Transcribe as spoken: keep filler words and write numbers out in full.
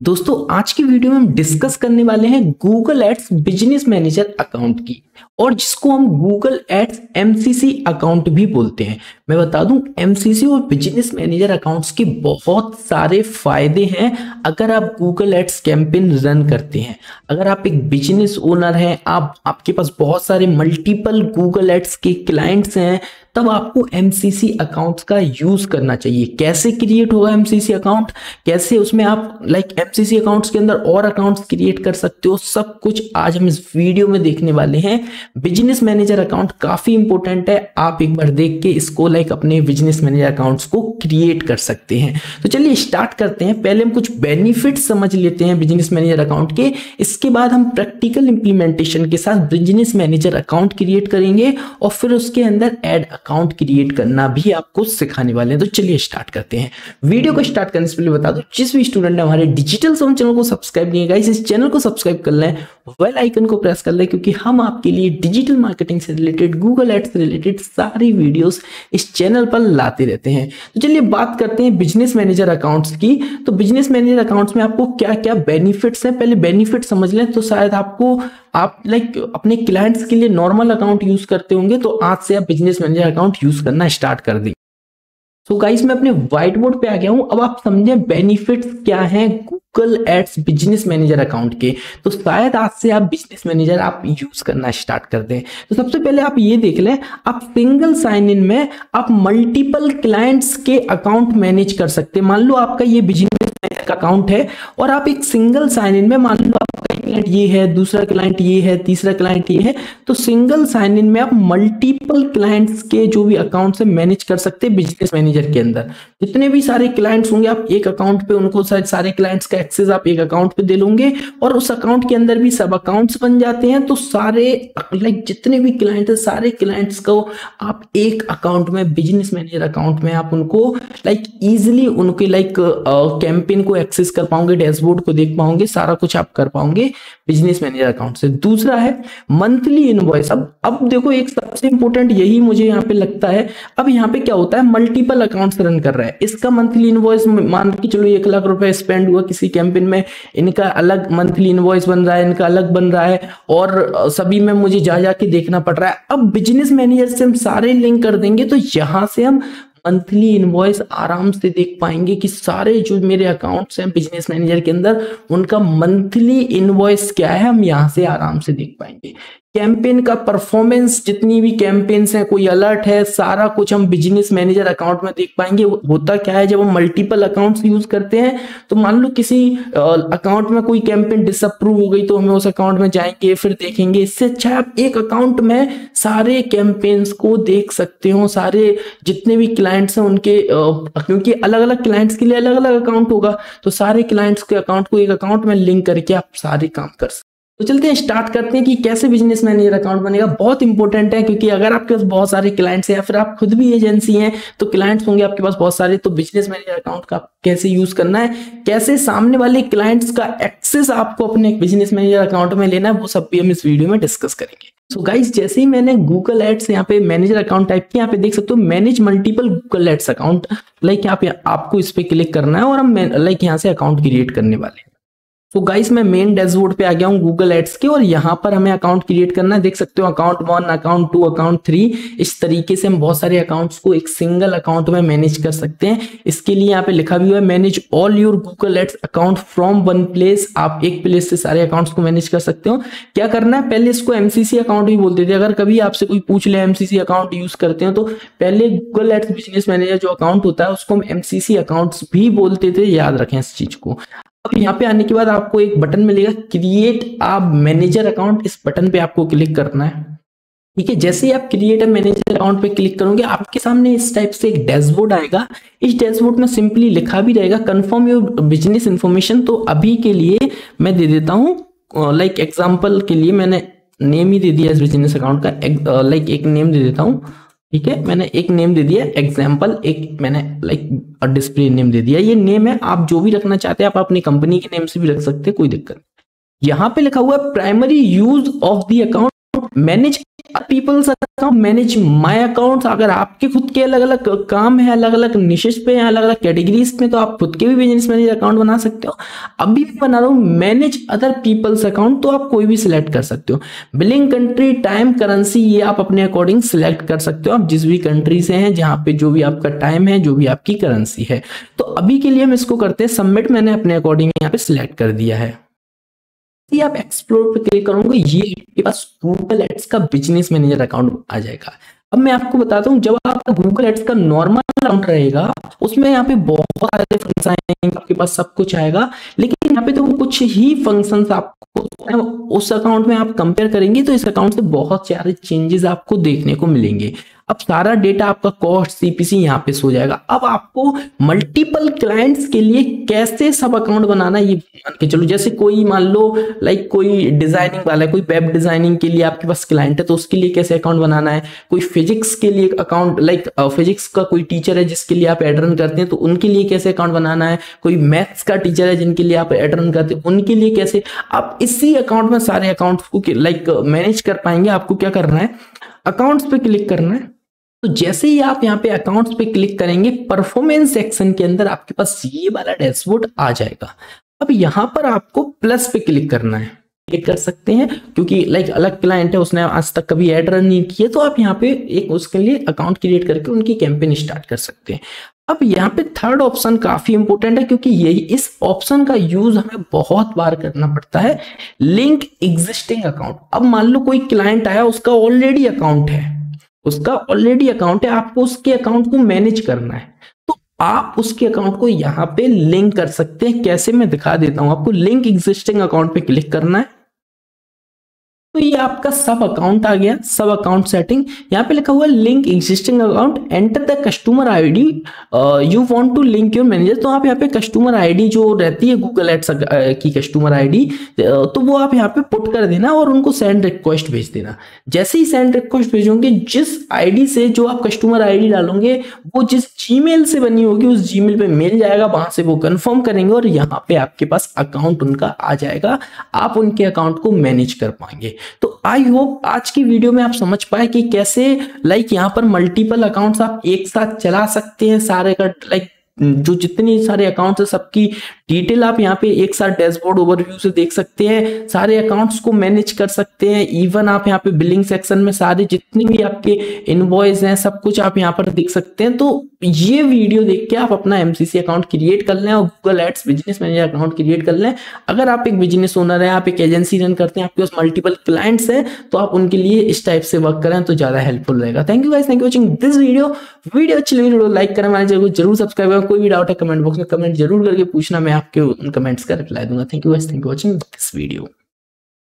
दोस्तों आज की वीडियो में हम डिस्कस करने वाले हैं Google ads business manager account की, और जिसको हम गूगल एड्स एमसीसी अकाउंट भी बोलते हैं। मैं बता दूं, एमसीसी और बिजनेस मैनेजर अकाउंट्स के बहुत सारे फायदे हैं अगर आप गूगल एड्स कैंपेन रन करते हैं। अगर आप एक बिजनेस ओनर हैं, आप आपके पास बहुत सारे मल्टीपल गूगल एड्स के क्लाइंट्स हैं, तब आपको एमसीसी अकाउंट्स का यूज करना चाहिए। कैसे क्रिएट होगा एमसीसी अकाउंट, कैसे उसमें आप लाइक एमसीसी अकाउंट्स के अंदर और अकाउंट्स क्रिएट कर सकते हो, सब कुछ आज हम इस वीडियो में देखने वाले हैं। बिजनेस मैनेजर अकाउंट काफी इंपॉर्टेंट है, आप एक बार देख के इसको लाइक अपने बिजनेस मैनेजर अकाउंट्स को क्रिएट कर सकते हैं। तो चलिए स्टार्ट करते हैं। पहले हम कुछ बेनिफिट्स समझ लेते हैं बिजनेस मैनेजर अकाउंट के, इसके बाद हम प्रैक्टिकल इंप्लीमेंटेशन के साथ बिजनेस मैनेजर अकाउंट क्रिएट करेंगे और फिर उसके अंदर एड अकाउंट क्रिएट करना भी आपको सिखाने वाले हैं। तो चलिए स्टार्ट करते हैं। वीडियो को स्टार्ट करने से पहले बता दो, जिस भी स्टूडेंट ने हमारे डिजिटल सोम चैनल को सब्सक्राइब नहीं किया, इस चैनल को सब्सक्राइब कर लें, बेल आइकन को प्रेस कर लें, क्योंकि हम आपके लिए डिजिटल मार्केटिंग से रिलेटेड, गूगल एड्स से रिलेटेड सारी वीडियोस इस चैनल पर लाते रहते हैं। तो चलिए बात करते हैं बिजनेस मैनेजर अकाउंट्स की। तो बिजनेस मैनेजर अकाउंट्स में आपको क्या क्या बेनिफिट्स है, पहले बेनिफिट समझ लें। तो शायद आपको आप लाइक अपने क्लाइंट्स के लिए नॉर्मल अकाउंट यूज करते होंगे, तो आज से आप बिजनेस मैनेजर अकाउंट यूज करना स्टार्ट कर दें। तो गाइस मैं अपने व्हाइट बोर्ड पे आ गया हूं। अब आप समझे बेनिफिट्स क्या हैं Google ads business manager account के। तो शायद आज से आप बिजनेस मैनेजर आप यूज करना स्टार्ट कर दें। तो सबसे पहले आप ये देख लें, आप सिंगल साइन इन में आप मल्टीपल क्लाइंट्स के अकाउंट मैनेज कर सकते हैं। मान लो आपका ये बिजनेस मैनेजर का अकाउंट है और आप एक सिंगल साइन इन में, मान लो आपका क्लाइंट ये है, दूसरा क्लाइंट ये है, तीसरा क्लाइंट ये है, तो सिंगल साइन इन में आप मल्टीपल क्लाइंट्स के जो भी अकाउंट से मैनेज कर सकते हैं बिजनेस मैनेजर के अंदर। जितने भी सारे क्लाइंट्स होंगे आप एक अकाउंट पे उनको सारे क्लाइंट्स का एक्सेस आप एक अकाउंट पे दे लोगे, और उस अकाउंट के अंदर भी सब अकाउंट्स बन जाते हैं। तो सारे लाइक जितने भी क्लाइंट है, सारे क्लाइंट्स को आप एक अकाउंट में, बिजनेस मैनेजर अकाउंट में आप उनको लाइक इजिली उनके लाइक कैंपेन को एक्सेस कर पाओगे, डैशबोर्ड को देख पाओगे, सारा कुछ आप कर पाओगे बिजनेस मैनेजर अकाउंट से। दूसरा है मंथली इनवॉइस। अब अब देखो, एक सबसे इंपॉर्टेंट यही मुझे यहाँ पे लगता है। अब यहाँ पे क्या होता है, मल्टीपल अकाउंट्स रन कर रहा है, इसका मंथली इनवॉइस मान के चलो एक लाख रुपए स्पेंड हुआ किसी कैंपेन में, इनका अलग मंथली इनवॉइस बन रहा है, इनका अलग बन रहा है, और सभी में मुझे जा जाके देखना पड़ रहा है। अब बिजनेस मैनेजर से हम सारे लिंक कर देंगे, तो यहां से हम मंथली इनवॉइस आराम से देख पाएंगे कि सारे जो मेरे अकाउंट्स हैं बिजनेस मैनेजर के अंदर, उनका मंथली इनवॉइस क्या है, हम यहां से आराम से देख पाएंगे। कैंपेन का परफॉर्मेंस, जितनी भी कैंपेन्स हैं, कोई अलर्ट है, सारा कुछ हम बिजनेस मैनेजर अकाउंट में देख पाएंगे। होता क्या है, जब हम मल्टीपल अकाउंट्स यूज करते हैं, तो मान लो किसी अकाउंट में कोई कैंपेन डिसअप्रूव हो गई, तो हमें उस अकाउंट में जाएंगे, फिर देखेंगे। इससे अच्छा आप एक अकाउंट में सारे कैंपेन्स को देख सकते हो, सारे जितने भी क्लाइंट्स हैं उनके, क्योंकि अलग अलग क्लाइंट्स के लिए अलग अलग अकाउंट होगा, तो सारे क्लाइंट्स के अकाउंट को एक अकाउंट में लिंक करके आप सारे काम कर सकते। तो चलते हैं स्टार्ट करते हैं कि कैसे बिजनेस मैनेजर अकाउंट बनेगा। बहुत इंपॉर्टेंट है, क्योंकि अगर आपके पास बहुत सारे क्लाइंट्स हैं या फिर आप खुद भी एजेंसी हैं, तो क्लाइंट्स होंगे आपके पास बहुत सारे, तो बिजनेस मैनेजर अकाउंट का कैसे यूज करना है, कैसे सामने वाले क्लाइंट्स का एक्सेस आपको अपने बिजनेस मैनेजर अकाउंट में लेना है, वो सब भी हम इस वीडियो में डिस्कस करेंगे। सो so गाइस, जैसे ही मैंने गूगल एड्स यहाँ पे मैनेजर अकाउंट टाइप किया, यहाँ पे देख सकते हो manage multiple Google ads account, like यहाँ पे आपको इस पे क्लिक करना है और हम लाइक यहाँ से अकाउंट क्रिएट करने वाले हैं। तो गाइस मैं मेन डैशबोर्ड पे आ गया हूँ गूगल एड्स के, और यहाँ पर हमें अकाउंट क्रिएट करना है। देख सकते हो account one, account two, account three, इस तरीके से हम बहुत सारे अकाउंट्स को एक सिंगल अकाउंट में मैनेज कर सकते हैं। इसके लिए यहाँ पे लिखा भी हुआ है manage all your Google ads account from one place. आप एक प्लेस से सारे अकाउंट्स को मैनेज कर सकते हो। क्या करना है, पहले इसको एमसीसी अकाउंट भी बोलते थे। अगर कभी आपसे कोई पूछ ले एमसीसी अकाउंट यूज करते हैं, तो पहले गूगल एड्स बिजनेस मैनेजर जो अकाउंट होता है उसको हम एमसीसी अकाउंट्स भी बोलते थे, याद रखें इस चीज को। अब यहाँ पे आने के बाद आपको एक बटन मिलेगा क्रिएट अ मैनेजर अकाउंट, इस बटन पे आपको क्लिक करना है। ठीक है, जैसे ही आप क्रिएट अ मैनेजर अकाउंट पे क्लिक करोगे, आपके सामने इस टाइप से एक डैशबोर्ड आएगा। इस डैशबोर्ड में सिंपली लिखा भी रहेगा कंफर्म योर बिजनेस इंफॉर्मेशन। तो अभी के लिए मैं दे देता हूँ, लाइक एग्जाम्पल के लिए मैंने नेम ही दे दिया इस बिजनेस अकाउंट का, लाइक एक नेम दे देता हूँ। ठीक है, मैंने एक नेम दे दिया एग्जाम्पल, एक मैंने लाइक डिस्प्ले नेम दे दिया। ये नेम है, आप जो भी रखना चाहते हैं आप अपनी कंपनी के नेम से भी रख सकते हैं, कोई दिक्कत नहीं। यहाँ पे लिखा हुआ है primary use of the account manage peoples account, manage my accounts. अगर आपके खुद के अलग अलग काम है, अलग अलग निशेस पे है, अलग अलग कैटेगरीज में, तो आप खुद के भी बिजनेस मैनेजर अकाउंट बना सकते हो। अभी मैं बना रहा हूँ मैनेज अदर पीपल्स अकाउंट, तो आप कोई भी सिलेक्ट कर सकते हो। बिलिंग कंट्री, टाइम, करेंसी, ये आप अपने अकॉर्डिंग सिलेक्ट कर सकते हो। आप जिस भी कंट्री से हैं, जहां पे जो भी आपका टाइम है, जो भी आपकी करेंसी है। तो अभी के लिए हम इसको करते हैं सबमिट। मैंने अपने अकॉर्डिंग यहाँ पे सिलेक्ट कर दिया है। आप एक्सप्लोर पे क्लिक करोगे, ये आपके पास गूगल एड्स का बिजनेस मैनेजर अकाउंट आ जाएगा। अब मैं आपको बताता हूँ, जब आपका गूगल एड्स का नॉर्मल अकाउंट रहेगा, उसमें यहाँ पे बहुत सारे फंक्शन आएंगे, आपके पास सब कुछ आएगा, लेकिन यहाँ पे तो कुछ ही फंक्शंस आपको उस अकाउंट में आप कंपेयर करेंगे तो इस अकाउंट से बहुत सारे चेंजेस आपको देखने को मिलेंगे। अब सारा डेटा आपका कॉस्ट, सीपीसी यहाँ पे सो जाएगा। अब आपको मल्टीपल क्लाइंट्स के लिए कैसे सब अकाउंट बनाना है, ये मान के चलो। जैसे कोई मान लो लाइक कोई डिजाइनिंग वाला है, कोई वेब डिजाइनिंग के लिए आपके पास क्लाइंट है, तो उसके लिए कैसे अकाउंट बनाना है। कोई फिजिक्स के लिए अकाउंट, लाइक फिजिक्स का कोई टीचर है जिसके लिए आप एड रन करते हैं, तो उनके लिए कैसे अकाउंट बनाना है। कोई मैथ्स का टीचर है जिनके लिए आप एड रन करते हैं, उनके लिए कैसे। आप इसी अकाउंट में सारे अकाउंट्स को लाइक मैनेज कर पाएंगे। आपको क्या करना है, अकाउंट्स पे क्लिक करना है। तो जैसे ही आप यहाँ पे अकाउंट्स पे क्लिक करेंगे, परफॉर्मेंस सेक्शन के अंदर आपके पास ये वाला डैशबोर्ड आ जाएगा। अब यहाँ पर आपको प्लस पे क्लिक करना है, क्लिक कर सकते हैं, क्योंकि लाइक अलग क्लाइंट है, उसने आज तक कभी एड रन नहीं किए, तो आप यहाँ पे एक उसके लिए अकाउंट क्रिएट करके उनकी कैंपेन स्टार्ट कर सकते हैं। अब यहाँ पे थर्ड ऑप्शन काफी इंपॉर्टेंट है, क्योंकि यही इस ऑप्शन का यूज हमें बहुत बार करना पड़ता है, लिंक एग्जिस्टिंग अकाउंट। अब मान लो कोई क्लाइंट आया, उसका ऑलरेडी अकाउंट है, उसका ऑलरेडी अकाउंट है, आपको उसके अकाउंट को मैनेज करना है, तो आप उसके अकाउंट को यहाँ पे लिंक कर सकते हैं। कैसे, मैं दिखा देता हूं आपको। लिंक एग्जिस्टिंग अकाउंट पे क्लिक करना है, तो ये आपका सब अकाउंट आ गया, सब अकाउंट सेटिंग। यहाँ पे लिखा हुआ है link existing account, enter the customer ID you want to link your manager. तो आप यहाँ पे कस्टमर आईडी जो रहती है गूगल एड्स की कस्टमर आईडी, तो वो आप यहाँ पे पुट कर देना और उनको सेंड रिक्वेस्ट भेज देना। जैसे ही सेंड रिक्वेस्ट भेजोगे, जिस आईडी से जो आप कस्टमर आईडी डालोगे, वो जिस जीमेल से बनी होगी उस जीमेल पे मिल जाएगा, वहां से वो कंफर्म करेंगे और यहाँ पे आपके पास अकाउंट उनका आ जाएगा। आप उनके अकाउंट को मैनेज कर पाएंगे। तो आई होप आज की वीडियो में आप समझ पाए कि कैसे लाइक यहाँ पर मल्टीपल अकाउंट्स आप एक साथ चला सकते हैं। सारे का लाइक जो जितनी सारे अकाउंट्स है, सबकी डिटेल आप यहाँ पे एक साथ डैशबोर्ड ओवरव्यू से देख सकते हैं। सारे अकाउंट्स को मैनेज कर सकते हैं। इवन आप यहाँ पे बिलिंग सेक्शन में सारे जितने भी आपके इनवॉइस हैं, सब कुछ आप यहाँ पर देख सकते हैं। तो ये वीडियो देख के आप अपना एमसीसी अकाउंट क्रिएट कर लें और Google ads business manager account create कर लें। अगर आप एक बिजनेस ओनर है, आप एक एजेंसी रन करते हैं, आपके पास मल्टीपल क्लाइंट्स हैं, तो आप उनके लिए इस टाइप से वर्क करें तो ज्यादा हेल्पफुल रहेगा। Thank you guys, thank you watching this video. Video अच्छी लगी वीडियो लाइक करें, हमारे चैनल को जरूर सब्सक्राइब करें। कोई भी डाउट है कमेंट बॉक्स में कमेंट जरूर करके पूछना, मैं आपके उन कमेंट्स का रिप्लाई दूंगा। Thank you guys, thank you watching this video.